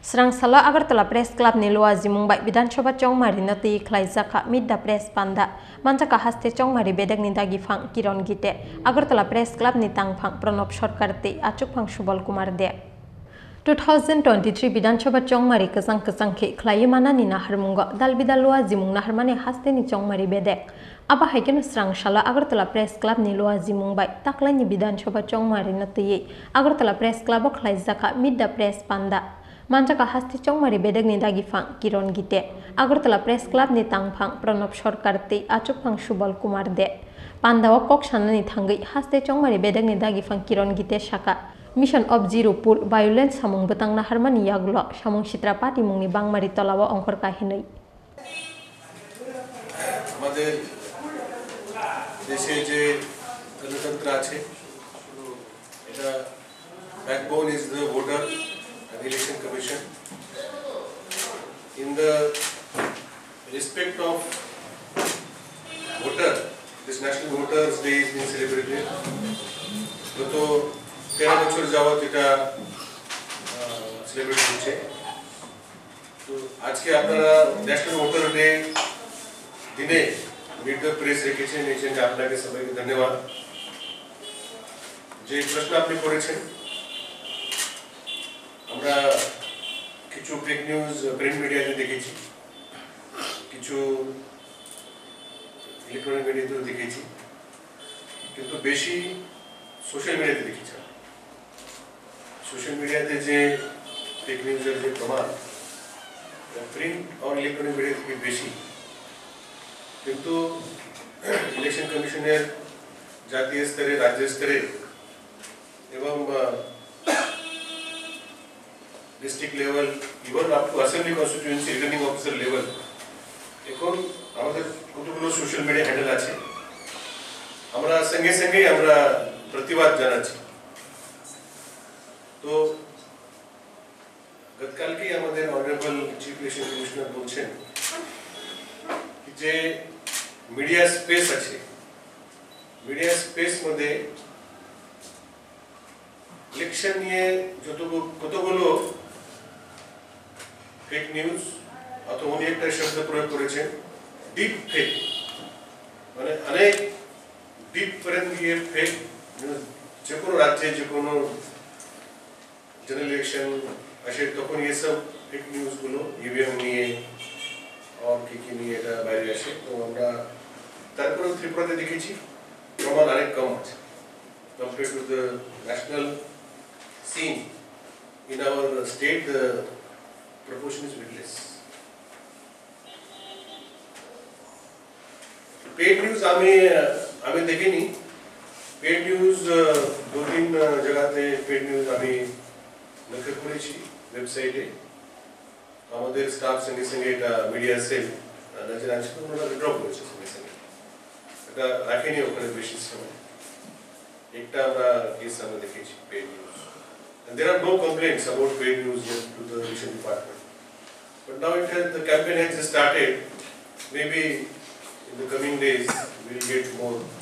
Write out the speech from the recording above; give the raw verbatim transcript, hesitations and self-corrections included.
Serang Sala Agartala Press Club ni Luwa Zimungbai Bidan Sabha Chongmari Nati Klaizaka Midda Press Panda Manjaka Haste Chongmari Bedek ni Dagi Phang Kiron Gite Agartala Press Club ni Tang Phang Pranab Sarkar te Achuk Phang Subal Kumar de two thousand twenty-three Bidan Sabha Chongmari Kasang Kasang Ke Klai Mana ni Naharmunga Dal Bidal Luwa Zimung Naharmane Haste ni Chongmari Bedek Aba Haiken Serang Sala Agartala Press Club ni Luwa Zimungbai Taklai ni Bidan Sabha Chongmari Nati Agartala Press Club Klaizaka Midda Press Panda Manjaka Hasti Chongmari Bedek ni Dagi Phang Kiron Gite Agartala Press Club ni Tang Phang Pranab Sarkar te Achuk Phang Subal Kumar de Pandawa Kok Sanani Thangai Haste Chongmari Bedek ni Dagi Phang Kiron Gite Shaka Mission of Zero Pur Violence Samung Betang Naharmani Yaglo Samung Chitrapati Mungni Bangmari Tolawa Ongkor Kahinai আমাদের দেশে যে গণতন্ত্র আছে এটা backbone is the voter election commission. In the respect of voter, this National Voters Day is being celebrated. গত তেরো বছর যাবত এটা সেলিব্রেট হচ্ছে। তো আজকে আপনারা ন্যাশনাল ভোটার ডে দিনে মিট দ্য প্রেস রেখেছেন, এই জন্য আপনাকে সবাইকে ধন্যবাদ। যে প্রশ্ন আপনি করেছেন, আমরা কিছু ফেক নিউজ প্রিন্ট মিডিয়াতে দেখেছি, কিছু ইলেকট্রনিক মিডিয়াতেও দেখেছি, কিন্তু বেশি সোশ্যাল মিডিয়াতে দেখেছি। সোশ্যাল মিডিয়াতে যে ফেক নিউজের যে প্রমাণ প্রিন্ট আর ইলেকট্রনিক মিডিয়া থেকে বেশি, কিন্তু ইলেকশন কমিশনের জাতীয় স্তরে, রাজ্য স্তরে এবং district level, even up to assembly constituency returning officer level, এখন আমাদের কতগুলো সোশ্যাল মিডিয়া হ্যান্ডেল আছে। আমরা সঙ্গে সঙ্গে আমরা প্রতিবাদ জানাচ্ছি। তো গতকালকে আমাদের অনারেবল চিফ ইলেকশন কমিশনার বলছেন যে মিডিয়া স্পেস আছে, মিডিয়া স্পেস মধ্যে ইলেকশন নিয়ে যতগুলো কতগুলো ফেক নিউজ, অথবা উনি একটা শব্দ প্রয়োগ করেছেন ডিপ ফেক, মানে অনেক ডিপ পর্যন্ত গিয়ে ফেক নিউজ, যে কোনো রাজ্যে যে কোনো জেনারেল ইলেকশন আসে তখন এসব ফেক নিউজগুলো ইভিএম নিয়ে আর কি কি নিয়ে এটা বাইরে আসে। তো আমরা তারপরেও ত্রিপুরাতে দেখেছি প্রমাণ অনেক কম আছে compare to the national scene. In our state, the proportion is very less. Paid news आमे आमे देखे नहीं। Paid news दो तीन जगह ते paid news आमे नखर करे छी वेबसाइट ए। আমাদের স্টাফ সঙ্গে সঙ্গে এটা মিডিয়া সেল নজর আছে, তো ওরা ড্রপ করেছে সঙ্গে সঙ্গে, এটা রাখেনি ওখানে বেশি সময়। একটা আমরা কেস আমরা দেখেছি paid news. And there are no complaints about paid news yet to the election department. But now it has, the campaign has just started. Maybe in the coming days we will get more